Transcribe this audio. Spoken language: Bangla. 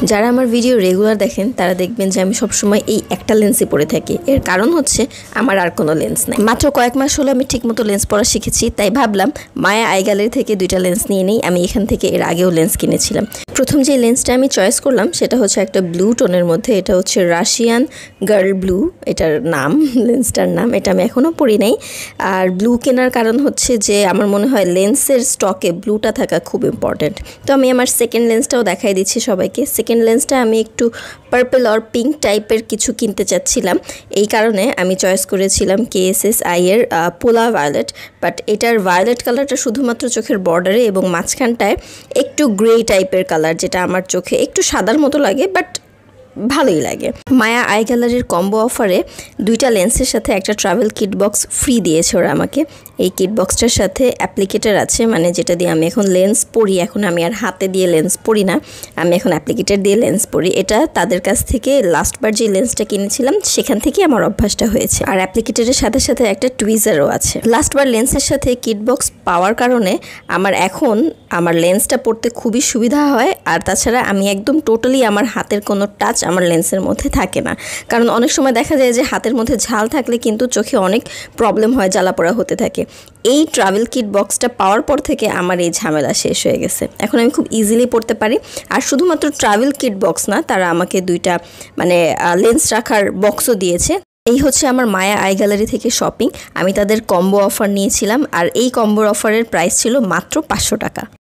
যারা আমার ভিডিও রেগুলার দেখেন তারা দেখবেন যে আমি সবসময় এই একটা লেন্সই পরে থাকি। এর কারণ হচ্ছে আমার আর কোনো লেন্স নাই। মাত্র কয়েক মাস হলো আমি ঠিকমতো লেন্স পরা শিখেছি, তাই ভাবলাম মায়া আই গ্যালারি থেকে 2টা লেন্স নিয়ে নিই। আমি এখান থেকে এর আগেও লেন্স কিনেছিলাম। প্রথম যে লেন্সটা আমি চয়েস করলাম সেটা হচ্ছে একটা ব্লু টোনের মধ্যে। এটা হচ্ছে রাশিয়ান গার্ল ব্লু, এটার নাম, লেন্সটার নাম। এটা আমি এখনও পরি নাই। আর ব্লু কেনার কারণ হচ্ছে যে আমার মনে হয় লেন্সের স্টকে ব্লুটা থাকা খুব ইম্পর্ট্যান্ট। তো আমি আমার সেকেন্ড লেন্সটাও দেখাই দিচ্ছি সবাইকে। সেকেন্ড লেন্সটা আমি একটু পার্পল আর পিঙ্ক টাইপের কিছু কিনতে চাচ্ছিলাম, এই কারণে আমি চয়েস করেছিলাম KSSI এর পোলা ভায়োলেট। বাট এটার ভায়োলেট কালারটা শুধুমাত্র চোখের বর্ডারে এবং মাঝখানটায় একটু গ্রে টাইপের কালার, যেটা আমার চোখে একটু সাদার মতো লাগে, বাট ভালোই লাগে। মায়া আই গ্যালারির কম্বো অফারে 2টা লেন্সের সাথে একটা ট্রাভেল কিট বক্স ফ্রি দিয়েছে ওরা আমাকে। এই কিট বক্সটার সাথে অ্যাপ্লিকেটার আছে, মানে যেটা দিয়ে আমি এখন লেন্স পরি। এখন আমি আর হাতে দিয়ে লেন্স পরি না, আমি এখন অ্যাপ্লিকেটার দিয়ে লেন্স পরি। এটা তাদের কাছ থেকে লাস্টবার যে লেন্সটা কিনেছিলাম সেখান থেকে আমার অভ্যাসটা হয়েছে। আর অ্যাপ্লিকেটারের সাথে সাথে একটা টুইজারও আছে। লাস্টবার লেন্সের সাথে কিট বক্স পাওয়ার কারণে আমার এখন আমার লেন্সটা পড়তে খুবই সুবিধা হয়। আর তাছাড়া আমি একদম টোটালি আমার হাতের কোনো টাচ আমার লেন্সের মধ্যে থাকে না। কারণ অনেক সময় দেখা যায় যে হাতের মধ্যে ঝাল থাকলে কিন্তু চোখে অনেক প্রবলেম হয়, জ্বালাপোড়া হতে থাকে। এই ট্রাভেল কিট বক্সটা পাওয়ার পর থেকে আমার এই ঝামেলা শেষ হয়ে গেছে। এখন আমি খুব ইজিলি পড়তে পারি। আর শুধুমাত্র ট্রাভেল কিট বক্স না, তারা আমাকে 2টা লেন্স রাখার বক্সও দিয়েছে। এই হচ্ছে আমার মায়া আই গ্যালারি থেকে শপিং। আমি তাদের কম্বো অফার নিয়েছিলাম, আর এই কম্বোর অফারের প্রাইস ছিল মাত্র 500 টাকা।